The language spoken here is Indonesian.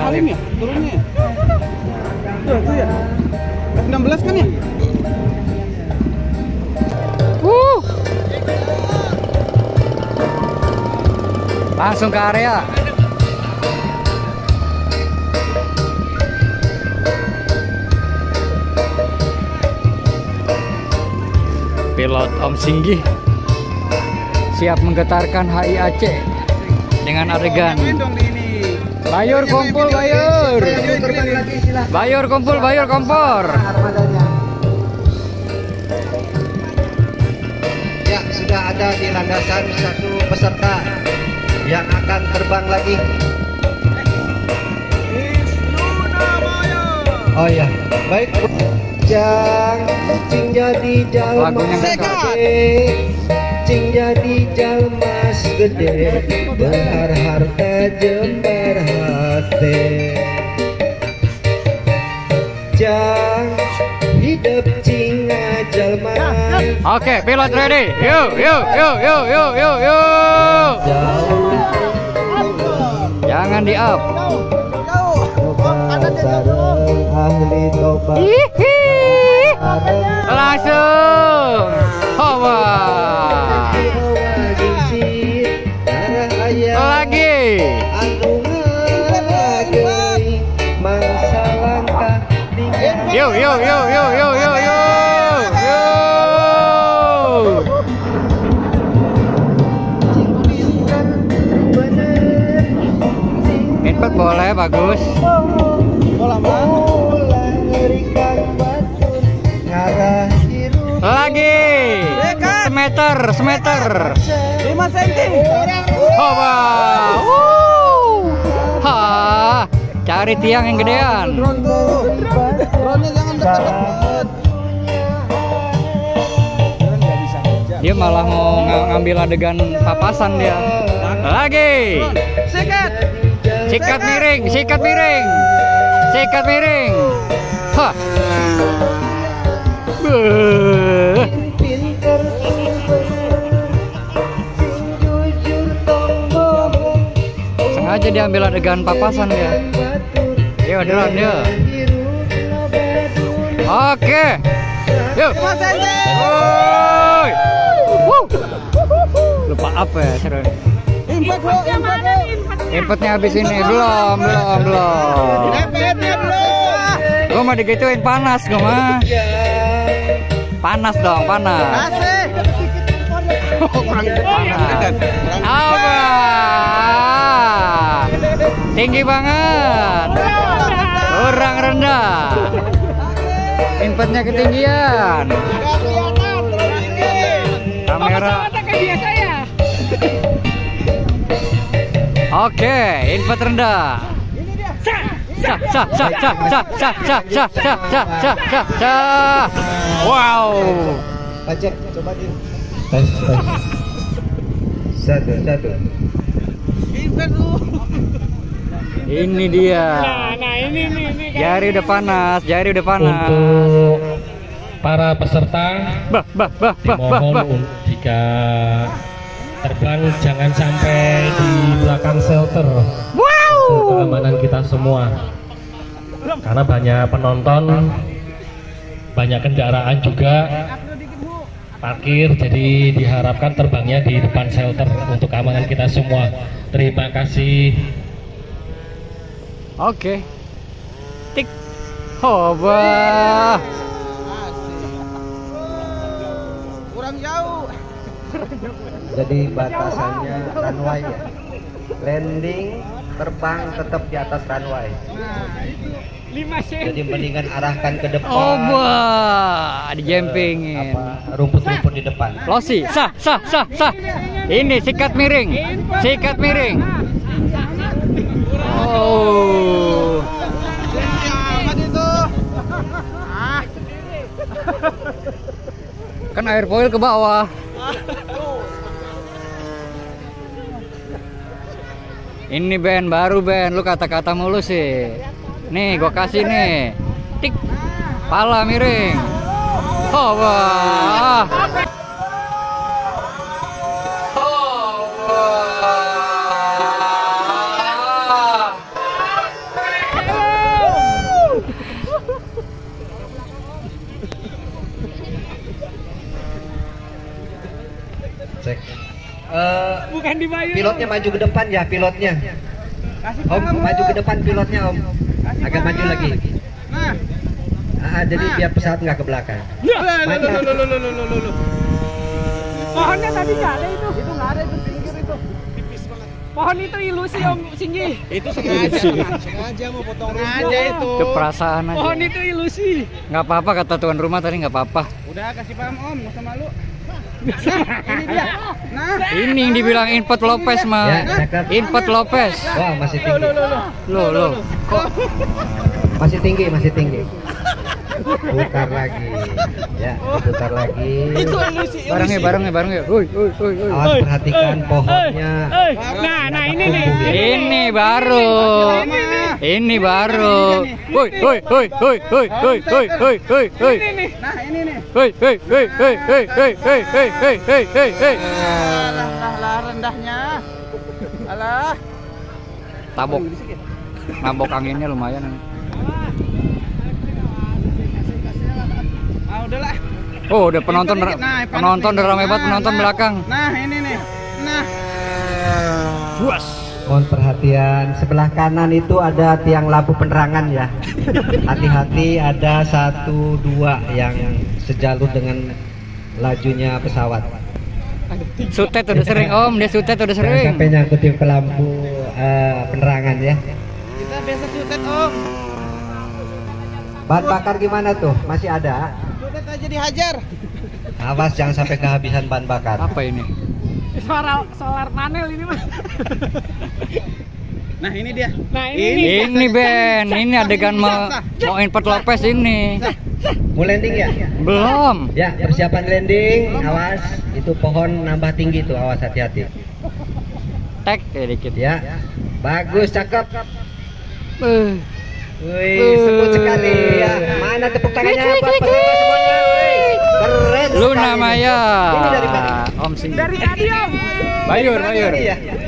Salim ya turunnya ya? Itu ya? F16 kan ya? Langsung ke area. Pilot Om Singgih siap menggetarkan HIAC dengan adegan Bayur kumpul bayur. Bayur kumpul bayur kompor. Ya, sudah ada di landasan satu peserta yang akan terbang lagi. Oh ya, baik. Jang cing jadi jalma gede, cing jadi jalmas gede, behar harta jembar hati. Jang hidup cing jalma. Oke, pilot ready. Yuk. Jangan di up. Ahli tobat. Langsung. Hawa. Lagi. Yo. Input boleh, bagus. Lagi. Semeter. 5 cm. Hawa. Cari tiang yang gedean. Drone-nya jangan dekat-dekat. Dia malah mau ngambil adegan papasan dia. Lagi. Sikat miring. Hah. Sengaja diambil adegan papasan dia. Yo, drone dia. Oke. Yuk. Woi. Lupa apa ya, seru. Inputnya habis ini. Belum. Gua mah digituin panas gua mah. Panas dong, panas. Apa? Tinggi banget. Kurang rendah. Inputnya ketinggian. Kamera. Oke, input rendah. Wow. Pajak, coba di tes. Satu. Ini dia. Nah, ini. Jari udah panas. Untuk para peserta, dimohon jika terbang jangan sampai di belakang shelter. Untuk keamanan kita semua. Karena banyak penonton, banyak kendaraan juga parkir, jadi diharapkan terbangnya di depan shelter untuk keamanan kita semua. Terima kasih. Oke. Tik. Hoba. Kurang jauh. Jadi batasannya runway ya. Landing, terbang tetap di atas runway. Jadi mendingan arahkan ke depan. Hoba. Dijempingin. Rumput-rumput di depan. Losi. Sah. Ini sikat miring. Oh. Kan air foil ke bawah. Ini Ben, baru Ben, lu kata-kata mulu sih. Nih, gua kasih nih. Tik. Pala miring. Oh, wah. cek. Bukan di Bayu. Pilotnya maju ke depan ya, pilotnya. Kasih Om, paham, maju ke depan pilotnya Om. Kasih Agak maju paham. lagi. Nah, Jadi biar pesawat nggak ke belakang. Loh. Pohonnya tadi nggak ada itu. Itu nggak ada itu pinggir itu. Tipis banget. Pohon itu ilusi Om Singgi. Itu sengaja mau potong rumput. Sengaja itu. Itu perasaan aja. Pohon itu ilusi. Nggak apa-apa kata tuan rumah tadi, nggak apa-apa. Udah kasih paham Om, nggak usah malu. Ini dia. Nah, Ini yang dibilang Input Lopez Ya, mah. cakep. Input Lopez. Wah, masih tinggi. Loh. Kok Masih tinggi, masih tinggi. Putar lagi. Ya, putar lagi. itu ilusi. barangnya. Woi. Awas perhatikan pohonnya. Nah ini nih. Ini baru. Ini baru. Woi. Ini nih. Nah, ini nih. Hei. Alah rendahnya. Alah. Tabok. Nabok anginnya lumayan. Ah, udahlah. Oh, udah penonton udah ramai banget penonton belakang. Nah, ini nih. Nah. Buas. Mohon perhatian, sebelah kanan itu ada tiang lampu penerangan ya. Hati-hati, ada 1, 2 yang sejalur dengan lajunya pesawat. Sutet udah sering Om, dia sutet udah Jangan sering. sampai nyangkutin ke lampu penerangan ya. Kita biasa sutet Om. Bahan bakar gimana tuh? Masih ada? Sutet aja dihajar. Awas jangan sampai kehabisan bahan bakar. Apa ini? Solar panel ini mah. Nah, ini dia. Nah, ini. Ini Ben, ini adegan mau Input Lopez ini. Mau landing ya? Belum. Ya, persiapan landing. Awas, itu pohon nambah tinggi tuh, awas hati-hati. Tek kayak dikit. Ya, bagus, cakep. Eh, Wih, sebut sekali ya. Mana tepuk tangannya buat peserta semuanya? Wih, keren Luna sekali. Maya. Ini dari mana? Om Singgi. Dari tadi Om. Bayur. Ini ya.